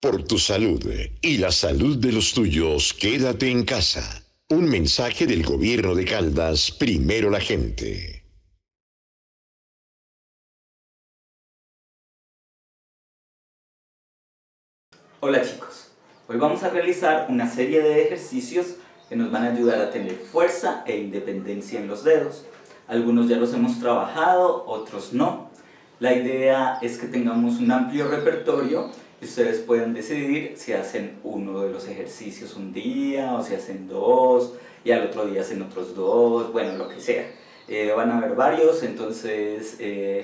Por tu salud y la salud de los tuyos, quédate en casa. Un mensaje del gobierno de Caldas, primero la gente. Hola chicos, hoy vamos a realizar una serie de ejercicios que nos van a ayudar a tener fuerza e independencia en los dedos. Algunos ya los hemos trabajado, otros no. La idea es que tengamos un amplio repertorio y ustedes pueden decidir si hacen uno de los ejercicios un día o si hacen dos y al otro día hacen otros dos, bueno, lo que sea. Van a haber varios, entonces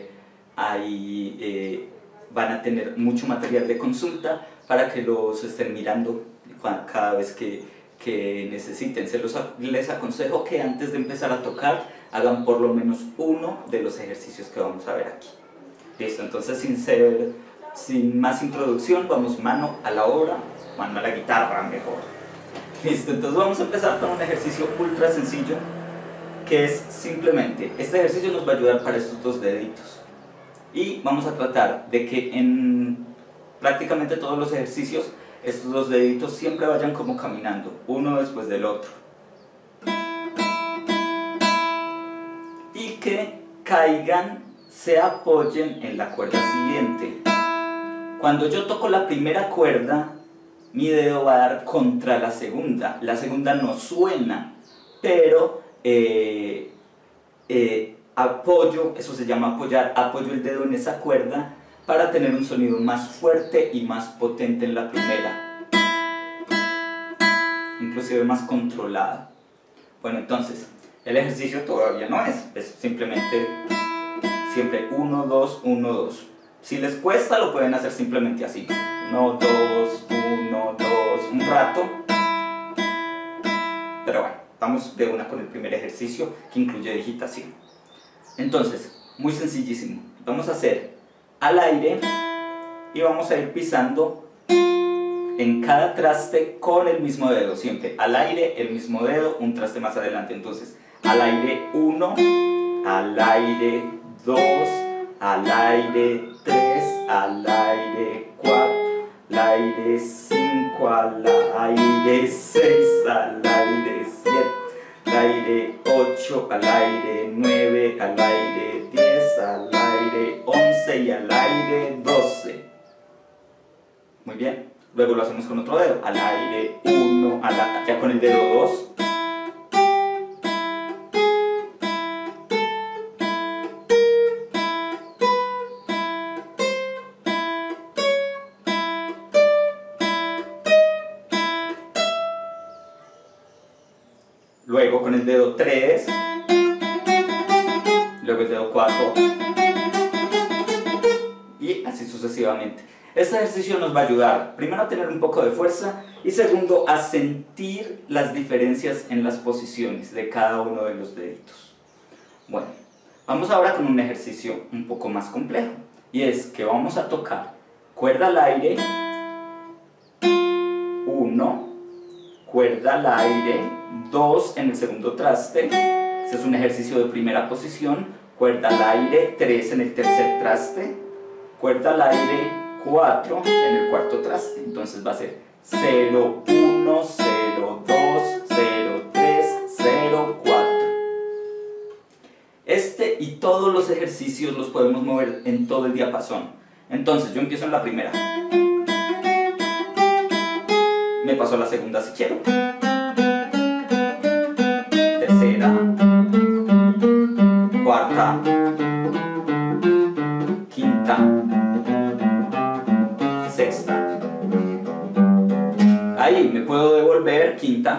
van a tener mucho material de consulta para que los estén mirando cada vez que necesiten. Les aconsejo que antes de empezar a tocar hagan por lo menos uno de los ejercicios que vamos a ver aquí. Listo, entonces sin más introducción, vamos mano a la obra, mano a la guitarra mejor. Listo, entonces vamos a empezar con un ejercicio ultra sencillo que es simplemente, este ejercicio nos va a ayudar para estos dos deditos y vamos a tratar de que en prácticamente todos los ejercicios estos dos deditos siempre vayan como caminando, uno después del otro y que caigan, se apoyen en la cuerda siguiente. Cuando yo toco la primera cuerda, mi dedo va a dar contra la segunda no suena, pero apoyo, eso se llama apoyar, apoyo el dedo en esa cuerda para tener un sonido más fuerte y más potente en la primera, inclusive más controlado. Bueno, entonces, el ejercicio todavía no es simplemente siempre 1, 2, 1, 2. Si les cuesta lo pueden hacer simplemente así, 1, 2, 1, 2, un rato. Pero bueno, vamos de una con el primer ejercicio que incluye digitación. Entonces, muy sencillísimo, vamos a hacer al aire y vamos a ir pisando en cada traste con el mismo dedo, siempre al aire, el mismo dedo, un traste más adelante. Entonces, al aire 1, al aire 2, al aire 3, al aire 4, al aire 5, al aire 6, al aire 7, al aire 8, al aire 9, al aire 10, al aire 11 y al aire 12. Muy bien, luego lo hacemos con otro dedo, al aire 1, ya con el dedo 2. Luego con el dedo 3, luego el dedo 4 y así sucesivamente. Este ejercicio nos va a ayudar primero a tener un poco de fuerza y segundo a sentir las diferencias en las posiciones de cada uno de los deditos. Bueno, vamos ahora con un ejercicio un poco más complejo y es que vamos a tocar cuerda al aire, 1, cuerda al aire, 2 en el segundo traste, este es un ejercicio de primera posición, cuerda al aire, 3 en el tercer traste, cuerda al aire, 4 en el cuarto traste, entonces va a ser 0, 1, 0, 2, 0, 3, 0, 4. Este y todos los ejercicios los podemos mover en todo el diapasón. Entonces yo empiezo en la primera. Me paso a la segunda si quiero. Tercera. Cuarta. Quinta. Sexta. Ahí me puedo devolver, quinta.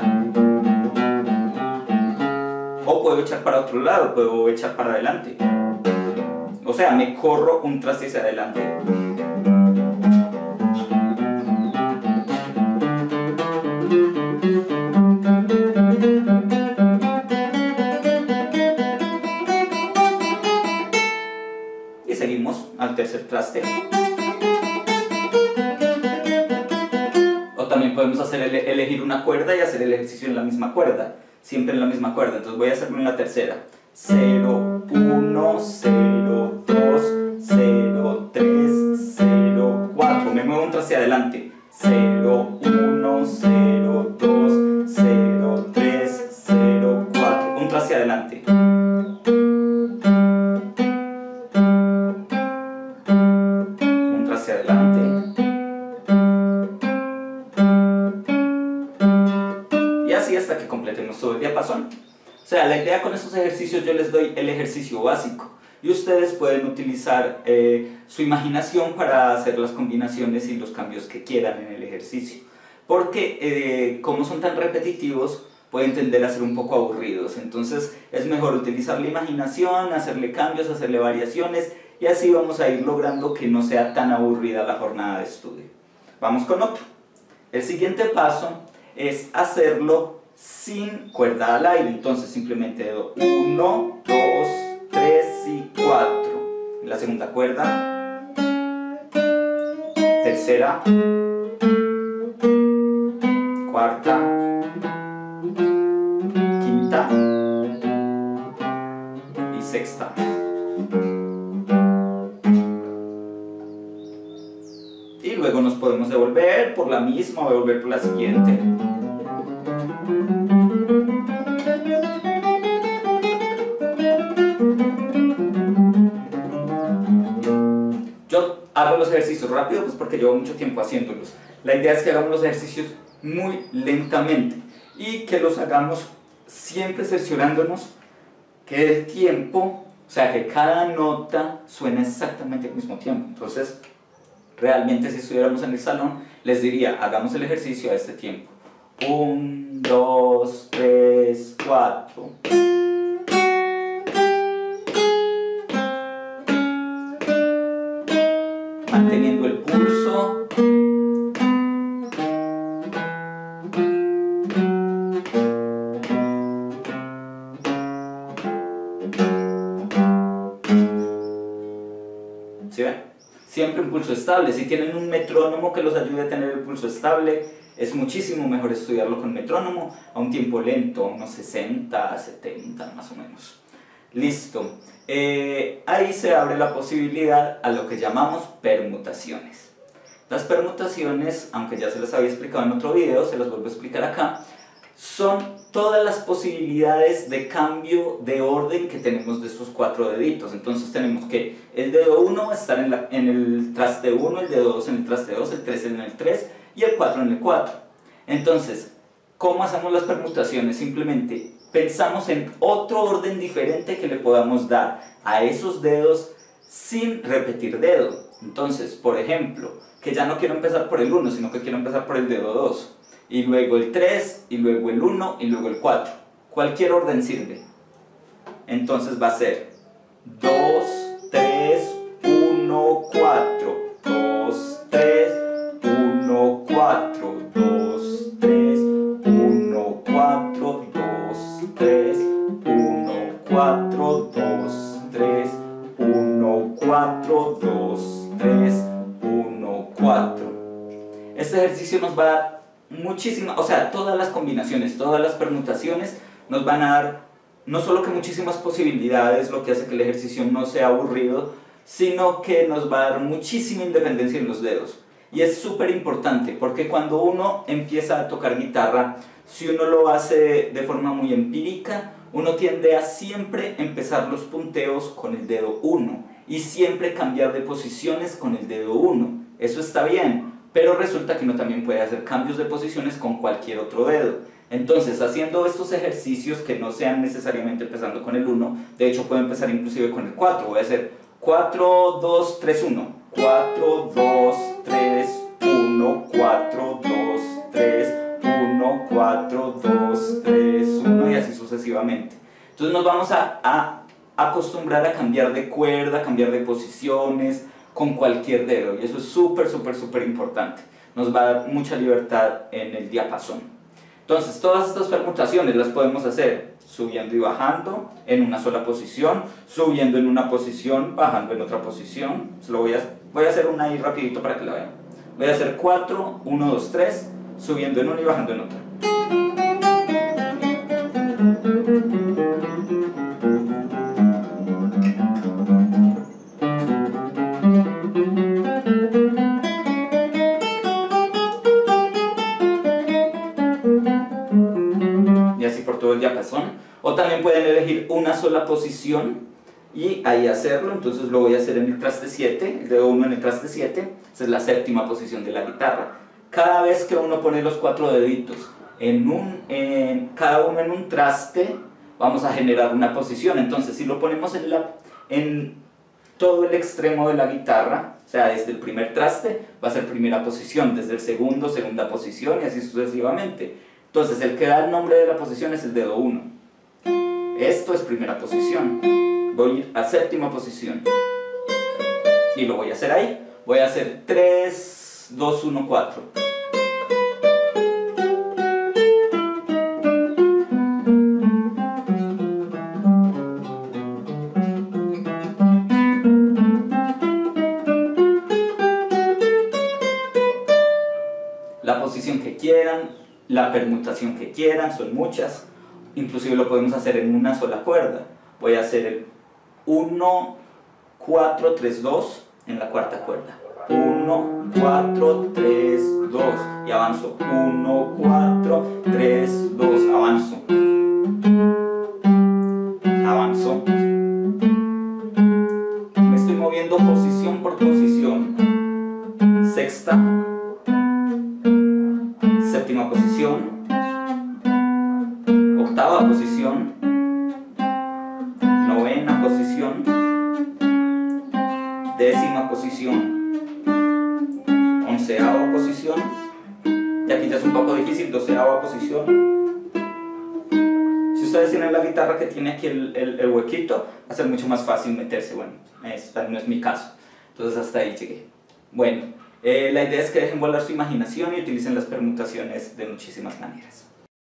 O puedo echar para otro lado, puedo echar para adelante. O sea, me corro un traste hacia adelante. Y seguimos al tercer traste. O también podemos elegir una cuerda y hacer el ejercicio en la misma cuerda. Siempre en la misma cuerda. Entonces voy a hacerlo en la tercera. 0, 1, 0, 2, 0, 3, 0, 4. Me muevo un traste adelante. 0, 1, 0, 2, 0, 3, 0, 4. Un traste adelante. Un traste adelante. Y así hasta que completemos todo el diapasón. O sea, la idea con estos ejercicios, yo les doy el ejercicio básico y ustedes pueden utilizar su imaginación para hacer las combinaciones y los cambios que quieran en el ejercicio, porque como son tan repetitivos pueden tender a ser un poco aburridos. Entonces es mejor utilizar la imaginación, hacerle cambios, hacerle variaciones, y así vamos a ir logrando que no sea tan aburrida la jornada de estudio. Vamos con otro. El siguiente paso es hacerlo sin cuerda al aire. Entonces simplemente dedo 1, 2, 3 y 4. La segunda cuerda, tercera, cuarta, quinta y sexta. Y luego nos podemos devolver por la misma o devolver por la siguiente. Yo hago los ejercicios rápido pues porque llevo mucho tiempo haciéndolos. La idea es que hagamos los ejercicios muy lentamente y que los hagamos siempre cerciorándonos que el tiempo, o sea, que cada nota suena exactamente al mismo tiempo. Entonces, realmente si estuviéramos en el salón, les diría, hagamos el ejercicio a este tiempo. 1, 2, 3, 4. Manteniendo el pulso. ¿Sí ven? Siempre un pulso estable. Si tienen un metrónomo que los ayude a tener el pulso estable, es muchísimo mejor estudiarlo con metrónomo a un tiempo lento, unos 60, 70 más o menos. Listo. Ahí se abre la posibilidad a lo que llamamos permutaciones. Las permutaciones, aunque ya se las había explicado en otro video, se las vuelvo a explicar acá, son todas las posibilidades de cambio de orden que tenemos de estos 4 deditos. Entonces tenemos que el dedo 1 va a estar en el traste 1, el dedo 2 en el traste 2, el 3 en el 3 y el 4 en el 4. Entonces, ¿cómo hacemos las permutaciones? Simplemente pensamos en otro orden diferente que le podamos dar a esos dedos sin repetir dedo. Entonces, por ejemplo, que ya no quiero empezar por el 1, sino que quiero empezar por el dedo 2, y luego el 3, y luego el 1, y luego el 4. Cualquier orden sirve. Entonces va a ser 2, 3, 1, 4, 2, 3, 1, 4, 2, 3, 1, 4, 2, 3, 1, 4, 2, 3, 1, 4, 2, 3, 1, 4. Este ejercicio nos va a dar muchísimas, o sea, todas las combinaciones, todas las permutaciones nos van a dar no solo que muchísimas posibilidades, lo que hace que el ejercicio no sea aburrido, sino que nos va a dar muchísima independencia en los dedos. Y es súper importante porque cuando uno empieza a tocar guitarra, si uno lo hace de forma muy empírica, uno tiende a siempre empezar los punteos con el dedo 1 y siempre cambiar de posiciones con el dedo 1. Eso está bien, pero resulta que uno también puede hacer cambios de posiciones con cualquier otro dedo. Entonces, haciendo estos ejercicios que no sean necesariamente empezando con el 1, de hecho puedo empezar inclusive con el 4, voy a hacer 4, 2, 3, 1, 4, 2, 3, 1, 4, 2, 3, 1, 4, 2, 3, 1 y así sucesivamente. Entonces nos vamos a acostumbrar a cambiar de cuerda, cambiar de posiciones con cualquier dedo, y eso es súper importante. Nos va a dar mucha libertad en el diapasón. Entonces, todas estas permutaciones las podemos hacer subiendo y bajando en una sola posición, subiendo en una posición, bajando en otra posición. Voy a hacer una ahí rapidito para que la vean. Voy a hacer 4, 1, 2, 3, subiendo en una y bajando en otra. todo el diapasón, o también pueden elegir una sola posición y ahí hacerlo. Entonces lo voy a hacer en el traste 7, el dedo 1 en el traste 7, esa es la séptima posición de la guitarra. Cada vez que uno pone los 4 deditos cada uno en un traste, vamos a generar una posición. Entonces si lo ponemos en todo el extremo de la guitarra, o sea, desde el primer traste va a ser primera posición, desde el segundo, segunda posición y así sucesivamente. Entonces el que da el nombre de la posición es el dedo 1. Esto es primera posición. Voy a ir a séptima posición y lo voy a hacer ahí. Voy a hacer 3, 2, 1, 4. La posición que quieran, la permutación que quieran, son muchas. Inclusive lo podemos hacer en una sola cuerda. Voy a hacer el 1, 4, 3, 2 en la cuarta cuerda. 1, 4, 3, 2 y avanzo. 1, 4, 3, 2, avanzo. Avanzo. Me estoy moviendo posición por posición. Sexta. Séptima posición, octava posición, novena posición, décima posición, onceava posición, y aquí ya es un poco difícil, doceava posición. Si ustedes tienen la guitarra que tiene aquí el huequito, va a ser mucho más fácil meterse. Bueno, esta no es mi caso, entonces hasta ahí llegué. Bueno. La idea es que dejen volar su imaginación y utilicen las permutaciones de muchísimas maneras.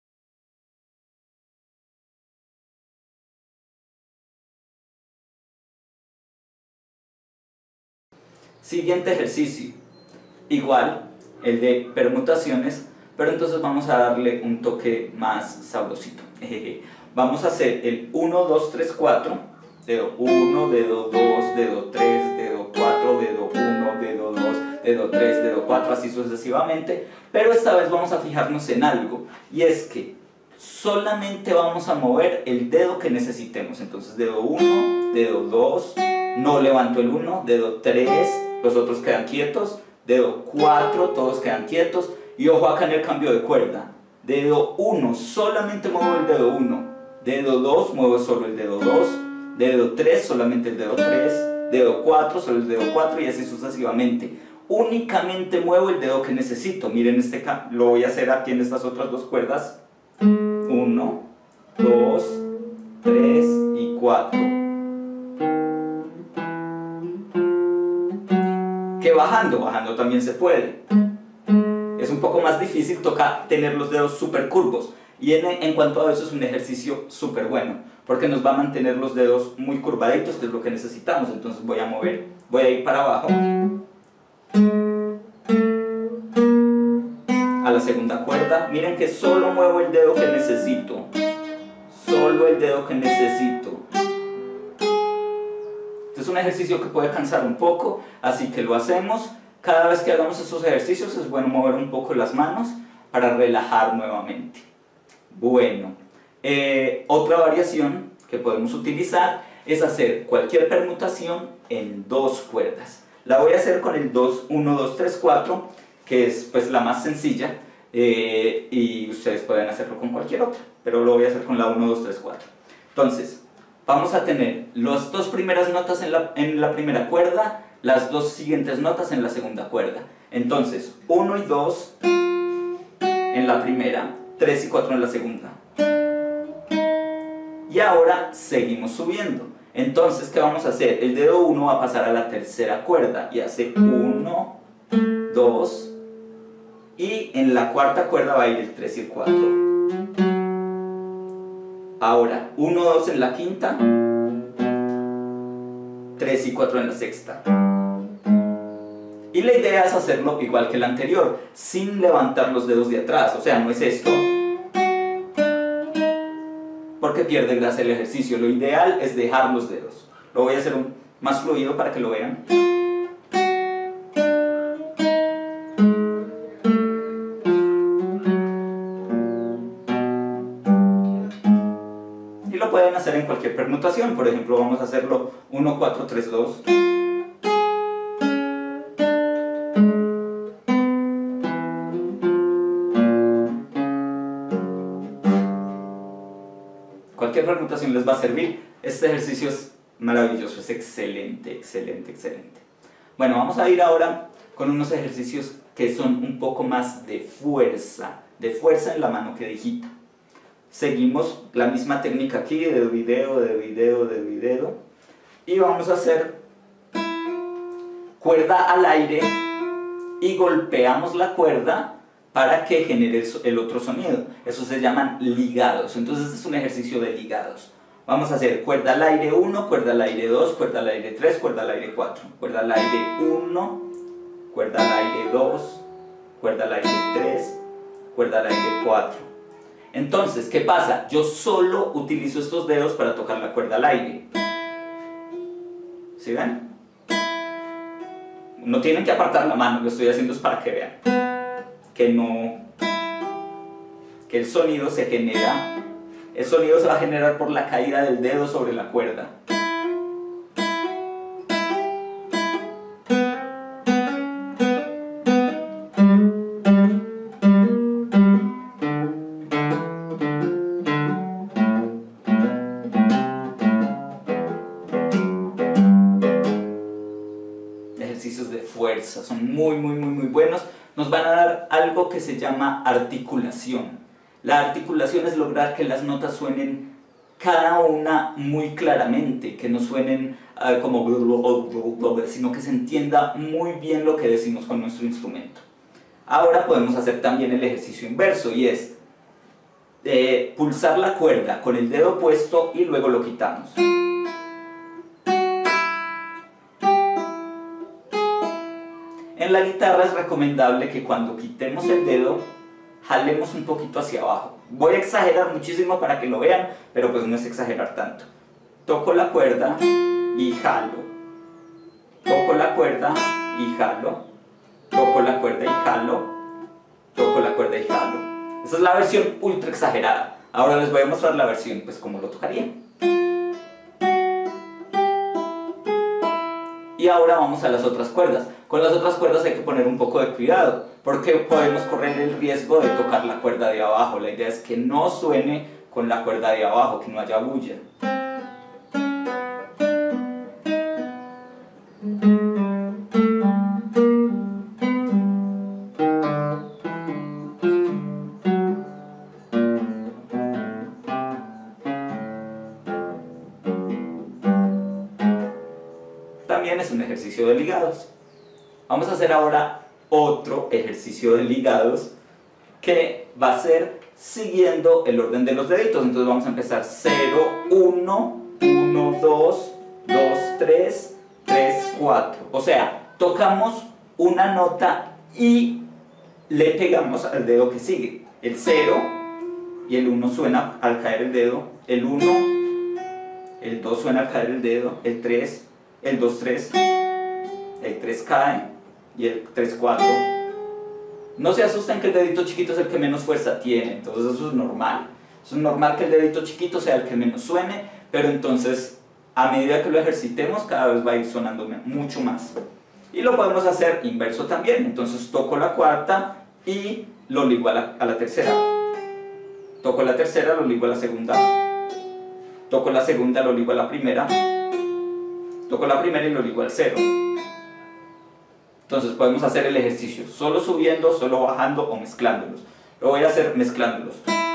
Siguiente ejercicio, igual, el de permutaciones, pero entonces vamos a darle un toque más sabrosito. Vamos a hacer el 1, 2, 3, 4, dedo 1, dedo 2, dedo 3, dedo 4, dedo 1, dedo 2, dedo 3, dedo 4, así sucesivamente, pero esta vez vamos a fijarnos en algo, y es que solamente vamos a mover el dedo que necesitemos. Entonces dedo 1, dedo 2, no levanto el 1, dedo 3, los otros quedan quietos, dedo 4, todos quedan quietos, y ojo acá en el cambio de cuerda, dedo 1, solamente muevo el dedo 1, dedo 2, muevo solo el dedo 2, dedo 3, solamente el dedo 3, dedo 4, solo el dedo 4 y así sucesivamente. Únicamente muevo el dedo que necesito. Miren, lo voy a hacer aquí en estas otras dos cuerdas. 1, 2, 3 y 4. Que bajando también se puede. Es un poco más difícil, toca tener los dedos súper curvos. Y en cuanto a eso es un ejercicio súper bueno, porque nos va a mantener los dedos muy curvaditos, que es lo que necesitamos. Entonces voy a ir para abajo a la segunda cuerda. Miren que solo muevo el dedo que necesito, solo el dedo que necesito. Este es un ejercicio que puede cansar un poco, así que lo hacemos. Cada vez que hagamos estos ejercicios es bueno mover un poco las manos para relajar nuevamente. Bueno, otra variación que podemos utilizar es hacer cualquier permutación en dos cuerdas. La voy a hacer con el 2, 1, 2, 3, 4, que es pues la más sencilla, y ustedes pueden hacerlo con cualquier otra, pero lo voy a hacer con la 1, 2, 3, 4. Entonces, vamos a tener las dos primeras notas en la primera cuerda, las dos siguientes notas en la segunda cuerda. Entonces, 1 y 2 en la primera, 3 y 4 en la segunda. Y ahora seguimos subiendo. Entonces, ¿qué vamos a hacer? El dedo 1 va a pasar a la tercera cuerda y hace 1, 2, y en la cuarta cuerda va a ir el 3 y el 4. Ahora, 1, 2 en la quinta, 3 y 4 en la sexta. Y la idea es hacerlo igual que el anterior, sin levantar los dedos de atrás, o sea, no es esto, porque pierde gracia el ejercicio. Lo ideal es dejar los dedos. Lo voy a hacer más fluido para que lo vean. pueden hacer en cualquier permutación. Por ejemplo, vamos a hacerlo 1, 4, 3, 2. Cualquier permutación les va a servir. Este ejercicio es maravilloso, es excelente, excelente, excelente. Bueno, vamos a ir ahora con unos ejercicios que son un poco más de fuerza en la mano que digita. Seguimos la misma técnica aquí, dedo y dedo, dedo y dedo, dedo y dedo. Y vamos a hacer cuerda al aire y golpeamos la cuerda para que genere el otro sonido. Eso se llaman ligados. Entonces este es un ejercicio de ligados. Vamos a hacer cuerda al aire 1, cuerda al aire 2, cuerda al aire 3, cuerda al aire 4. Cuerda al aire 1, cuerda al aire 2, cuerda al aire 3, cuerda al aire 4. Entonces, ¿qué pasa? Yo solo utilizo estos dedos para tocar la cuerda al aire. ¿Sí ven? No tienen que apartar la mano, lo que estoy haciendo es para que vean que el sonido se genera. El sonido se va a generar por la caída del dedo sobre la cuerda. Ejercicios de fuerza, son muy buenos. Nos van a dar algo que se llama articulación. La articulación es lograr que las notas suenen cada una muy claramente, que no suenen como sino que se entienda muy bien lo que decimos con nuestro instrumento. Ahora podemos hacer también el ejercicio inverso, y es pulsar la cuerda con el dedo opuesto y luego lo quitamos. En la guitarra es recomendable que cuando quitemos el dedo, jalemos un poquito hacia abajo. Voy a exagerar muchísimo para que lo vean, pero pues no es exagerar tanto. Toco la cuerda y jalo. Toco la cuerda y jalo. Toco la cuerda y jalo. Toco la cuerda y jalo. Esa es la versión ultra exagerada. Ahora les voy a mostrar la versión, pues como lo tocaría. Y ahora vamos a las otras cuerdas. Con las otras cuerdas hay que poner un poco de cuidado, porque podemos correr el riesgo de tocar la cuerda de abajo. La idea es que no suene con la cuerda de abajo, que no haya bulla. También es un ejercicio de ligados. Vamos a hacer ahora otro ejercicio de ligados que va a ser siguiendo el orden de los deditos. Entonces vamos a empezar 0, 1, 1, 2, 2, 3, 3, 4. O sea, tocamos una nota y le pegamos al dedo que sigue. El 0 y el 1 suena al caer el dedo. El 1, el 2 suena al caer el dedo. El 3, el 2, 3, el 3 cae. Y el 3, 4. No se asusten que el dedito chiquito es el que menos fuerza tiene, entonces eso es normal. Es normal que el dedito chiquito sea el que menos suene, pero entonces a medida que lo ejercitemos cada vez va a ir sonando mucho más. Y lo podemos hacer inverso también, entonces toco la cuarta y lo ligo a la tercera. Toco la tercera, lo ligo a la segunda. Toco la segunda, lo ligo a la primera. Toco la primera y lo ligo al 0. Entonces podemos hacer el ejercicio solo subiendo, solo bajando o mezclándolos. Lo voy a hacer mezclándolos.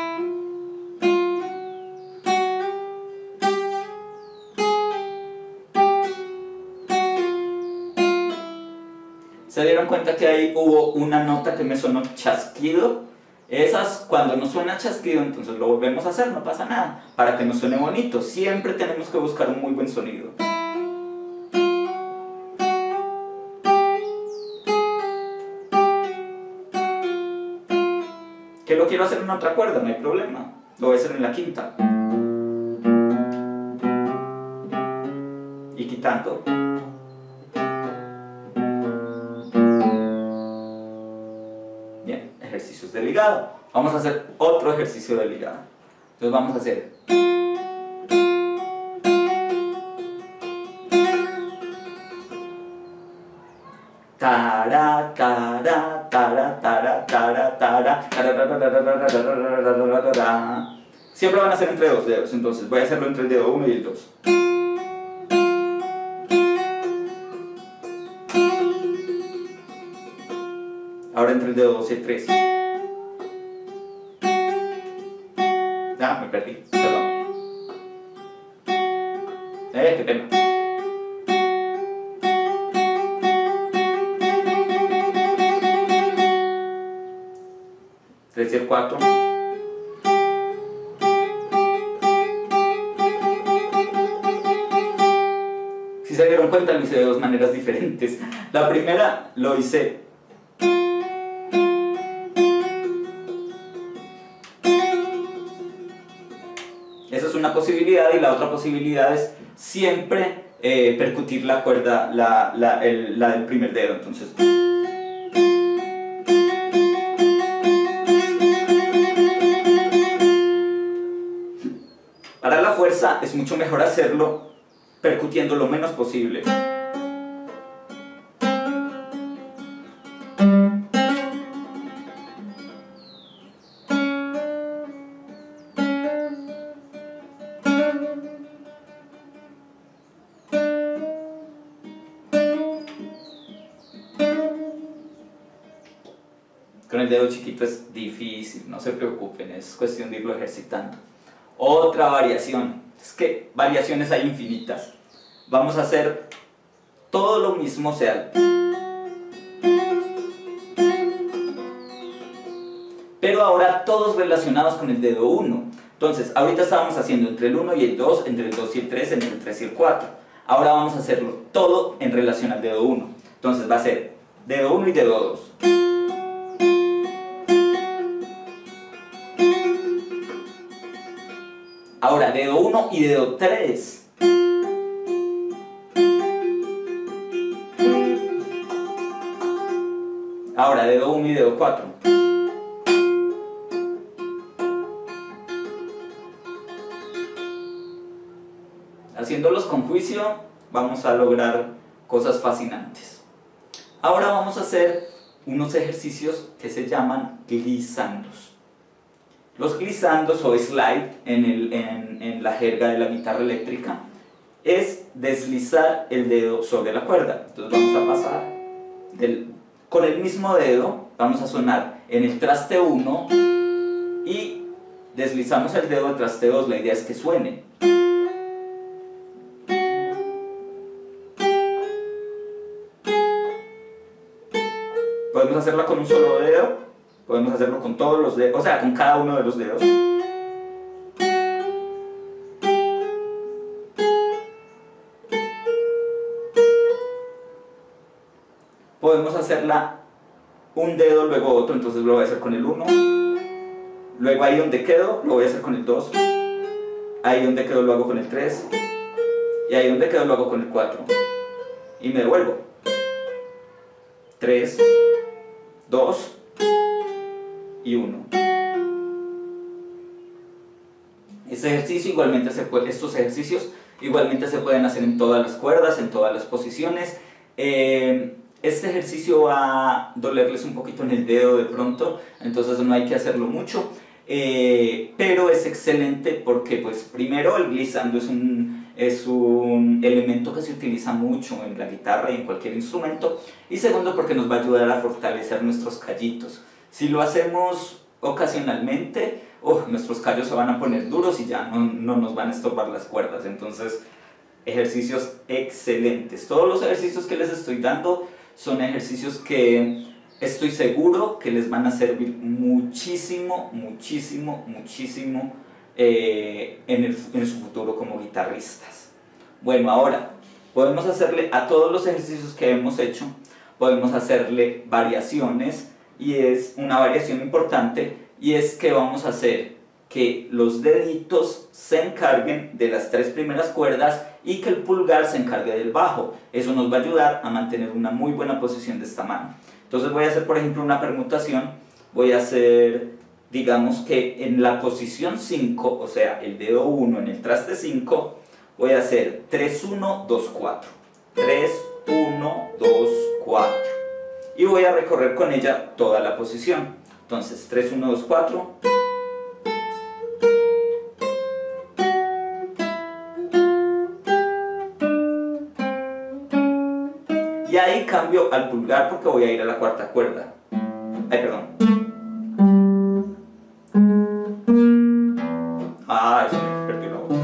¿Se dieron cuenta que ahí hubo una nota que me sonó chasquido? Esas, cuando no suena chasquido, entonces lo volvemos a hacer, no pasa nada. Para que nos suene bonito, siempre tenemos que buscar un muy buen sonido. Que lo quiero hacer en otra cuerda, no hay problema. Lo voy a hacer en la quinta. Y quitando. Bien, ejercicios de ligado. Vamos a hacer otro ejercicio de ligado. Entonces vamos a hacer tara, tara, tara, tara, tara, tara, tara. Siempre van a ser entre dos dedos, entonces voy a hacerlo entre el dedo 1 y el 2. Ahora entre el dedo 2 y el 3. Me perdí, perdón. Qué pena. Tres y el 4. Si se dieron cuenta, lo hice de dos maneras diferentes. La primera lo hice esa es una posibilidad, y la otra posibilidad es siempre percutir la cuerda, la del primer dedo. Entonces, para la fuerza es mucho mejor hacerlo percutiendo lo menos posible. Con el dedo chiquito es difícil, no se preocupen, es cuestión de irlo ejercitando. Otra variación, es que variaciones hay infinitas. Vamos a hacer todo lo mismo, o sea, pero ahora todos relacionados con el dedo 1. Entonces, ahorita estábamos haciendo entre el 1 y el 2, entre el 2 y el 3, entre el 3 y el 4. Ahora vamos a hacerlo todo en relación al dedo 1. Entonces va a ser dedo 1 y dedo 2. Ahora dedo 1 y dedo 3. Ahora dedo 1 y dedo 4. Haciéndolos con juicio vamos a lograr cosas fascinantes. Ahora vamos a hacer unos ejercicios que se llaman glissandos. Los glissandos o slide en la jerga de la guitarra eléctrica es deslizar el dedo sobre la cuerda. Entonces vamos a pasar con el mismo dedo, vamos a sonar en el traste 1 y deslizamos el dedo al traste 2, la idea es que suene. Podemos hacerla con un solo dedo, podemos hacerlo con todos los dedos, o sea, con cada uno de los dedos. Podemos hacerla un dedo, luego otro, entonces lo voy a hacer con el 1. Luego ahí donde quedo, lo voy a hacer con el 2. Ahí donde quedo lo hago con el 3. Y ahí donde quedo lo hago con el 4. Y me devuelvo. 3, 2 y 1. Estos ejercicios igualmente se pueden hacer en todas las cuerdas, en todas las posiciones. Este ejercicio va a dolerles un poquito en el dedo de pronto, entonces no hay que hacerlo mucho, pero es excelente porque, pues, primero el glissando es un elemento que se utiliza mucho en la guitarra y en cualquier instrumento, y segundo porque nos va a ayudar a fortalecer nuestros callitos. Si lo hacemos ocasionalmente, nuestros callos se van a poner duros y ya no nos van a estorbar las cuerdas. Entonces, ejercicios excelentes. Todos los ejercicios que les estoy dando son ejercicios que estoy seguro que les van a servir muchísimo, muchísimo, muchísimo en su futuro como guitarristas. Bueno, ahora podemos hacerle a todos los ejercicios que hemos hecho, podemos hacerle variaciones, y es una variación importante, y es que vamos a hacer que los deditos se encarguen de las 3 primeras cuerdas y que el pulgar se encargue del bajo. Eso nos va a ayudar a mantener una muy buena posición de esta mano. Entonces voy a hacer, por ejemplo, una permutación. Voy a hacer, digamos que en la posición 5, o sea, el dedo 1 en el traste 5, voy a hacer 3, 1, 2, 4. 3, 1, 2, 4. y voy a recorrer con ella toda la posición. Entonces 3, 1, 2, 4. Y ahí cambio al pulgar porque voy a ir a la cuarta cuerda. Ay, perdón. Ah, se me perdió la otra.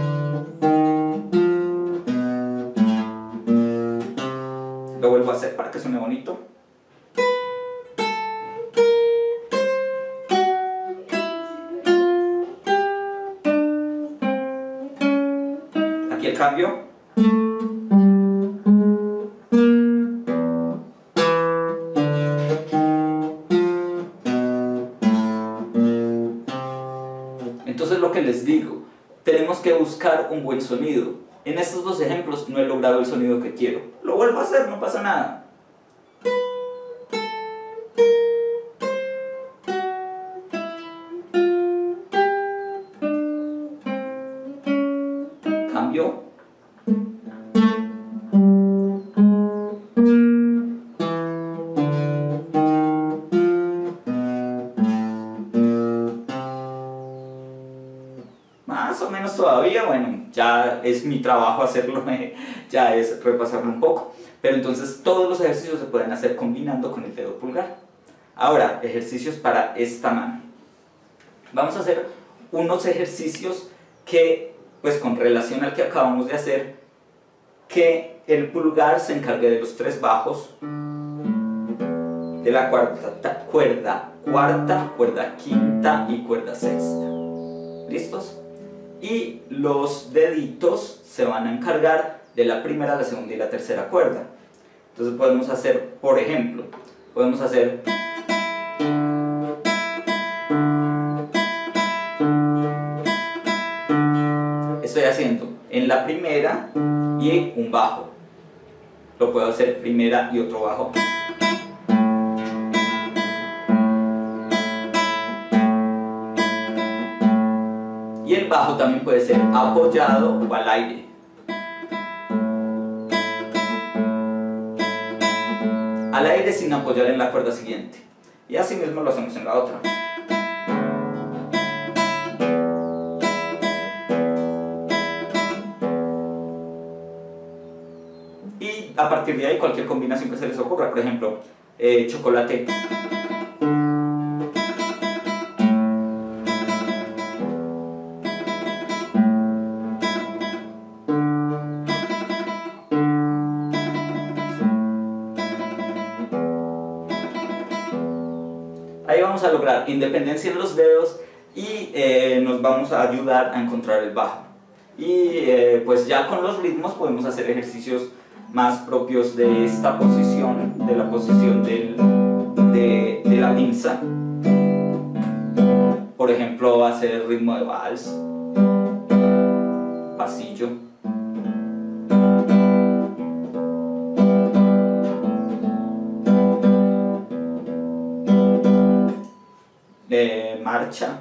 Lo vuelvo a hacer para que suene bonito. Aquí el cambio. Entonces, lo que les digo, tenemos que buscar un buen sonido. En estos dos ejemplos no he logrado el sonido que quiero. Lo vuelvo a hacer, no pasa nada. Cambio. Más o menos todavía, bueno, ya es mi trabajo hacerlo, ya es repasarlo un poco. Pero entonces todos los ejercicios se pueden hacer combinando con el dedo pulgar. Ahora, ejercicios para esta mano. Vamos a hacer unos ejercicios que, pues con relación al que acabamos de hacer, que el pulgar se encargue de los tres bajos, de la cuarta cuerda quinta y cuerda sexta. ¿Listos? Y los deditos se van a encargar de la primera, la segunda y la tercera cuerda. Entonces podemos hacer, por ejemplo, podemos hacer estoy haciendo en la primera y un bajo. Lo puedo hacer primera y otro bajo. Y el bajo también puede ser apoyado o al aire. Al aire sin apoyar en la cuerda siguiente. Y así mismo lo hacemos en la otra. Y a partir de ahí cualquier combinación que se les ocurra. Por ejemplo, chocolate. Ahí vamos a lograr independencia en los dedos y nos vamos a ayudar a encontrar el bajo. Y pues ya con los ritmos podemos hacer ejercicios más propios de esta posición, de la posición de la pinza. Por ejemplo, hacer el ritmo de vals, pasillo. Marcha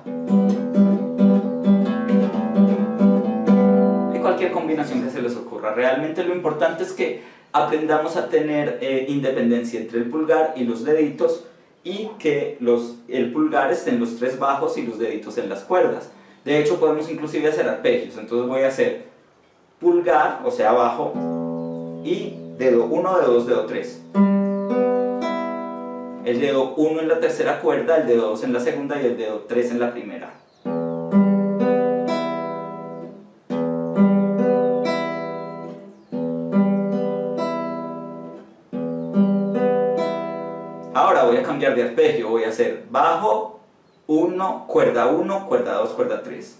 y cualquier combinación que se les ocurra. Realmente lo importante es que aprendamos a tener independencia entre el pulgar y los deditos y que el pulgar esté en los tres bajos y los deditos en las cuerdas. De hecho podemos inclusive hacer arpegios. Entonces voy a hacer pulgar, o sea bajo, y dedo 1, dedo 2, dedo 3. El dedo 1 en la tercera cuerda, el dedo 2 en la segunda y el dedo 3 en la primera. Ahora voy a cambiar de arpegio, voy a hacer bajo, 1, cuerda 2, cuerda 3.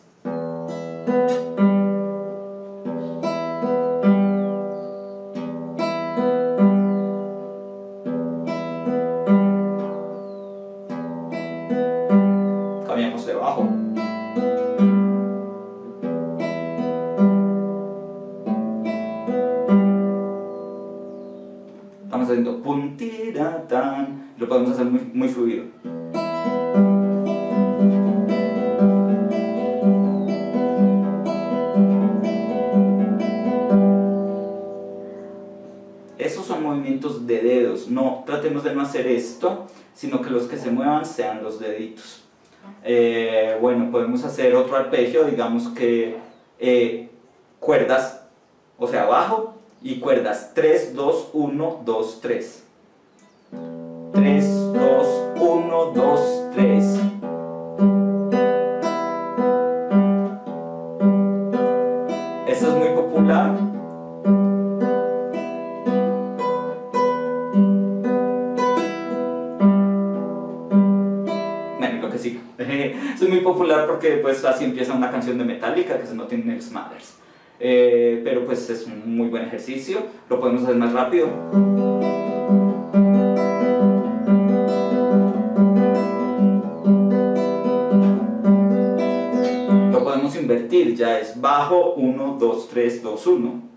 Cambiamos de bajo. Estamos haciendo puntiratán. Lo podemos hacer muy fluido. Esos son movimientos de dedos. No traten tratemos de no hacer esto, sino que los que se muevan sean los deditos. Bueno, podemos hacer otro arpegio, digamos que cuerdas, o sea, bajo y cuerdas 3, 2, 1, 2, 3. 3, 2, 1, 2, 3. Esto es muy popular. Bueno, lo que sí. Eso es muy popular porque pues así empieza una canción de Metallica, que se nota en Nels Matters. Pero pues es un muy buen ejercicio. Lo podemos hacer más rápido. Lo podemos invertir, ya es bajo 1, 2, 3, 2, 1.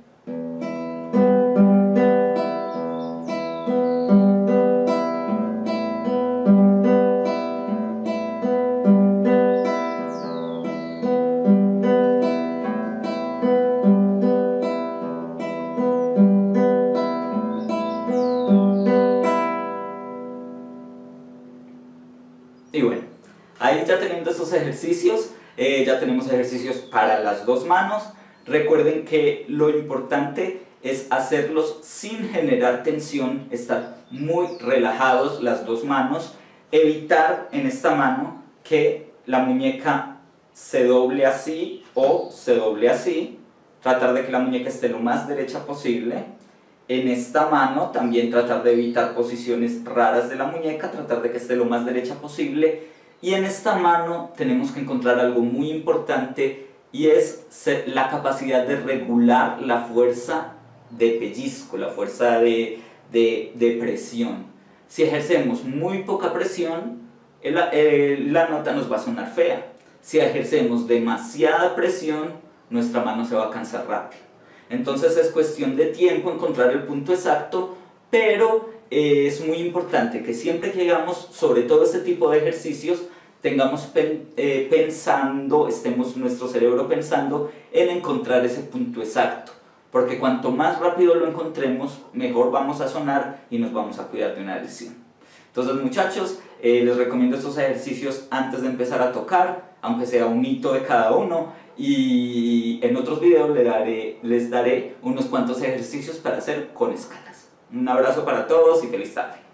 Y bueno, ahí ya teniendo estos ejercicios, ya tenemos ejercicios para las dos manos. Recuerden que lo importante es hacerlos sin generar tensión, estar muy relajados las dos manos, evitar en esta mano que la muñeca se doble así o se doble así, tratar de que la muñeca esté lo más derecha posible. En esta mano también tratar de evitar posiciones raras de la muñeca, tratar de que esté lo más derecha posible. Y en esta mano tenemos que encontrar algo muy importante y es la capacidad de regular la fuerza de pellizco, la fuerza de presión. Si ejercemos muy poca presión, la nota nos va a sonar fea. Si ejercemos demasiada presión, nuestra mano se va a cansar rápido. Entonces es cuestión de tiempo encontrar el punto exacto, pero es muy importante que siempre que hagamos sobre todo este tipo de ejercicios tengamos estemos nuestro cerebro pensando en encontrar ese punto exacto, porque cuanto más rápido lo encontremos, mejor vamos a sonar y nos vamos a cuidar de una lesión. Entonces muchachos, les recomiendo estos ejercicios antes de empezar a tocar, aunque sea un hito de cada uno, y en otros videos les daré unos cuantos ejercicios para hacer con escalas. Un abrazo para todos y feliz tarde.